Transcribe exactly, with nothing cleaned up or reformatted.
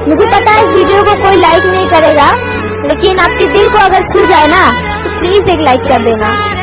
मुझे पता है इस वीडियो को कोई लाइक नहीं करेगा, लेकिन आपके दिल को अगर छू जाए ना तो प्लीज एक लाइक कर देना।